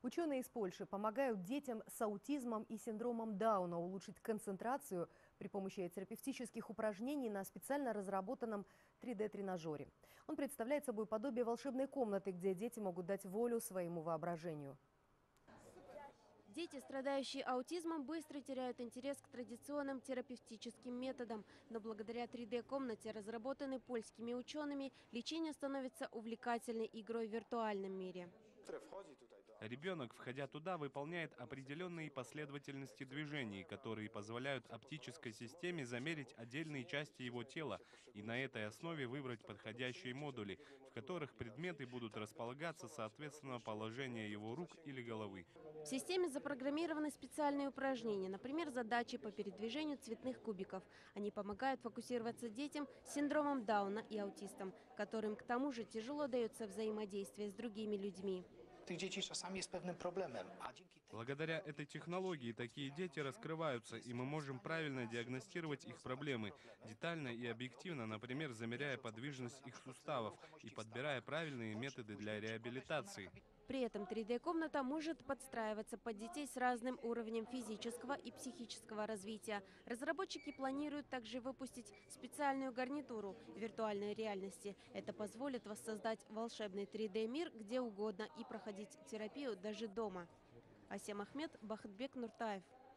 Ученые из Польши помогают детям с аутизмом и синдромом Дауна улучшить концентрацию при помощи терапевтических упражнений на специально разработанном 3D-тренажере. Он представляет собой подобие волшебной комнаты, где дети могут дать волю своему воображению. Дети, страдающие аутизмом, быстро теряют интерес к традиционным терапевтическим методам. Но благодаря 3D-комнате, разработанной польскими учеными, лечение становится увлекательной игрой в виртуальном мире. Ребенок, входя туда, выполняет определенные последовательности движений, которые позволяют оптической системе замерить отдельные части его тела и на этой основе выбрать подходящие модули, в которых предметы будут располагаться соответственно положению его рук или головы. В системе запрограммированы специальные упражнения, например, задачи по передвижению цветных кубиков. Они помогают фокусироваться детям с синдромом Дауна и аутистам, которым к тому же тяжело дается взаимодействие с другими людьми. Благодаря этой технологии такие дети раскрываются, и мы можем правильно диагностировать их проблемы, детально и объективно, например, замеряя подвижность их суставов и подбирая правильные методы для реабилитации. При этом 3D-комната может подстраиваться под детей с разным уровнем физического и психического развития. Разработчики планируют также выпустить специальную гарнитуру виртуальной реальности. Это позволит воссоздать волшебный 3D-мир где угодно и проходить терапию даже дома. Асем Ахмед, Бахытбек Нуртаев.